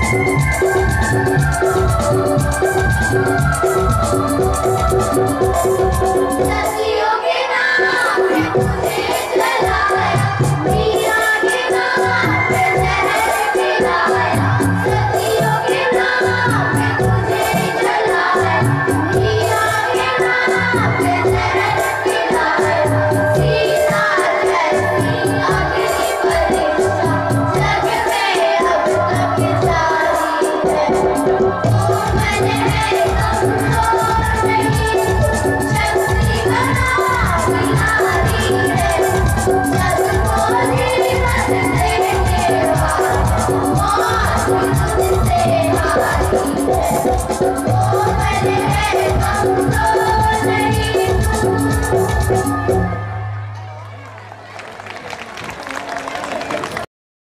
सदियों के नाम पे तुझे जलाया, मीरा के नाम पे जहर पिलाया। सदियों के नाम पे तुझे जलाया, मीरा के नाम पे जहर पिलाया। सीता जैसी अग्नि परीक्षा जग में अब तक जारी है। ओ मन है कमजोर नहीं, शक्ति बड़ा बिहारी है। जग को जीवन देने वाला, मौत भी तुझसे हारी है।